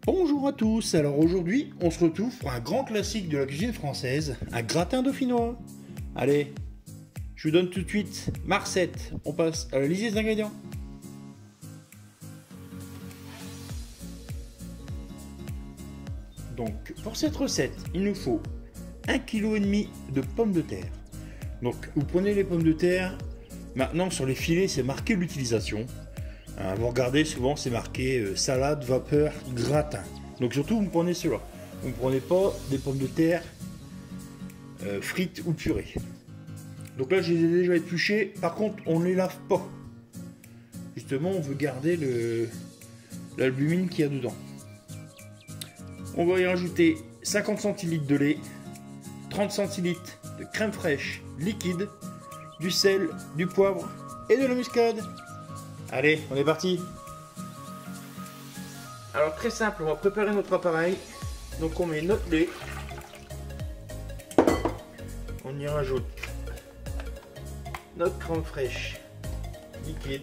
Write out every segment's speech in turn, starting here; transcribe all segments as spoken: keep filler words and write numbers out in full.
Bonjour à tous, alors aujourd'hui on se retrouve pour un grand classique de la cuisine française, un gratin dauphinois. Allez, je vous donne tout de suite ma recette, on passe à la liste des ingrédients. Donc pour cette recette, il nous faut un virgule cinq kg de pommes de terre. Donc vous prenez les pommes de terre, maintenant sur les filets c'est marqué l'utilisation. Euh, vous regardez, souvent c'est marqué euh, salade, vapeur, gratin. Donc surtout vous prenez cela. Vous ne prenez pas des pommes de terre euh, frites ou purées. Donc là je les ai déjà épluchées, par contre on ne les lave pas. Justement on veut garder le l'albumine qu'il y a dedans. On va y rajouter cinquante centilitres de lait, trente centilitres de crème fraîche liquide, du sel, du poivre et de la muscade. Allez, on est parti. Alors très simple, on va préparer notre appareil. Donc on met notre lait. On y rajoute notre crème fraîche liquide.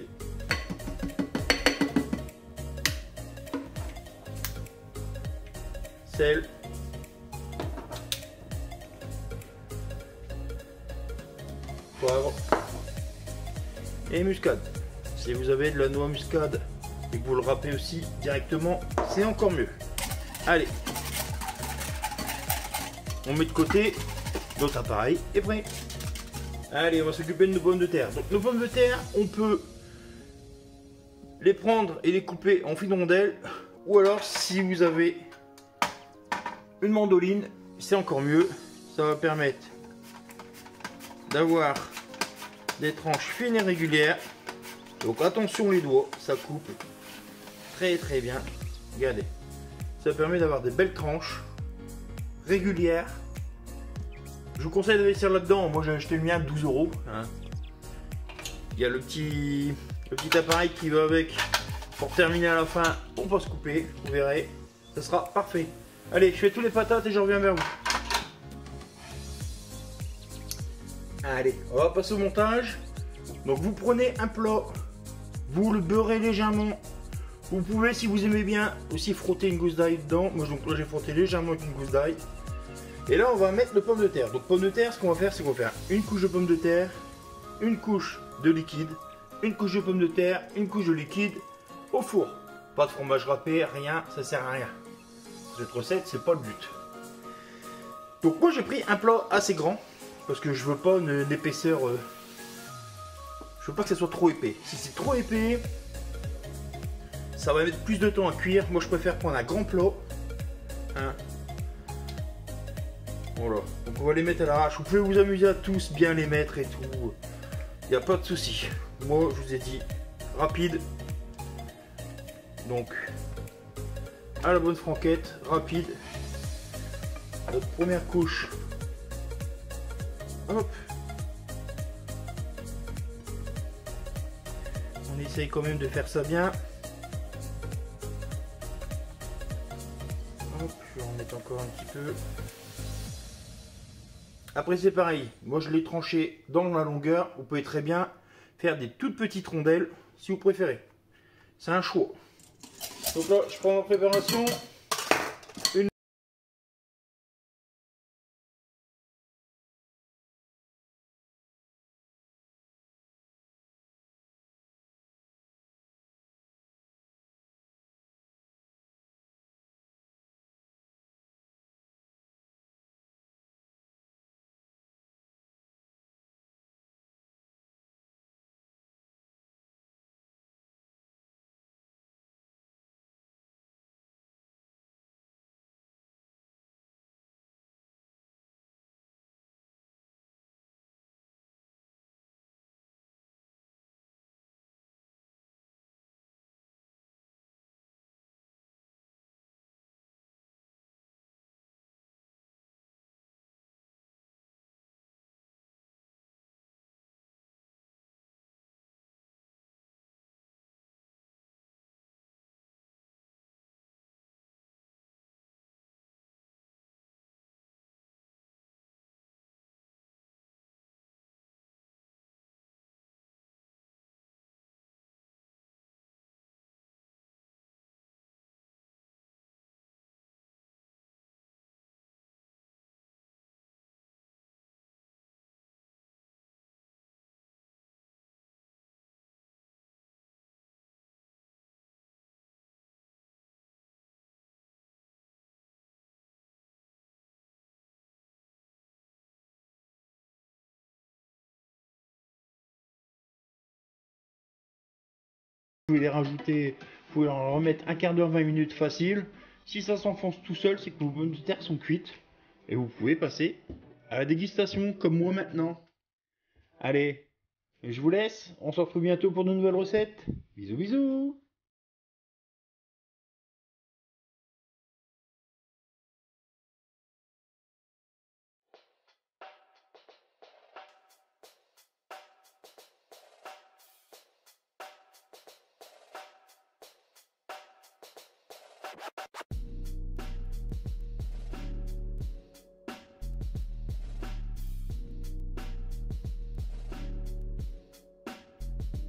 Sel. Poivre. Et muscade. Si vous avez de la noix muscade et que vous le râpez aussi directement, c'est encore mieux. Allez, on met de côté, notre appareil est prêt. Allez, on va s'occuper de nos pommes de terre. Donc nos pommes de terre, on peut les prendre et les couper en fines rondelles, ou alors si vous avez une mandoline, c'est encore mieux. Ça va permettre d'avoir des tranches fines et régulières. Donc attention les doigts, ça coupe très très bien. Regardez, ça permet d'avoir des belles tranches régulières. Je vous conseille d'investir là-dedans. Moi j'ai acheté le mien à douze euros. Il y a le petit, le petit appareil qui va avec pour terminer à la fin. On va se couper, vous verrez, ça sera parfait. Allez, je fais tous les patates et je reviens vers vous. Allez, on va passer au montage. Donc vous prenez un plat. Vous le beurrez légèrement. Vous pouvez, si vous aimez bien, aussi frotter une gousse d'ail dedans. Moi, donc là, j'ai frotté légèrement avec une gousse d'ail. Et là, on va mettre le pomme de terre. Donc, pomme de terre, ce qu'on va faire, c'est qu'on va faire une couche de pomme de terre, une couche de liquide, une couche de pomme de terre, une couche de liquide au four. Pas de fromage râpé, rien, ça sert à rien. Cette recette, c'est pas le but. Donc, moi, j'ai pris un plat assez grand parce que je veux pas une, une épaisseur. Euh, Je veux pas que ça soit trop épais. Si c'est trop épais, ça va mettre plus de temps à cuire. Moi, je préfère prendre un grand plat. Hein. Voilà. Donc, on va les mettre à l'arrache. Vous pouvez vous amuser à tous bien les mettre et tout. Il n'y a pas de souci. Moi, je vous ai dit rapide. Donc, à la bonne franquette, rapide. Notre première couche. Hop. On essaye quand même de faire ça bien. Hop, je vais en mettre encore un petit peu. Après c'est pareil, moi je l'ai tranché dans la longueur. Vous pouvez très bien faire des toutes petites rondelles si vous préférez. C'est un choix. Donc là, je prends ma préparation. pouvez les rajouter, vous pouvez en remettre un quart d'heure, vingt minutes facile. Si ça s'enfonce tout seul, c'est que vos pommes de terre sont cuites. Et vous pouvez passer à la dégustation, comme moi maintenant. Allez, je vous laisse, on se retrouve bientôt pour de nouvelles recettes. Bisous bisous.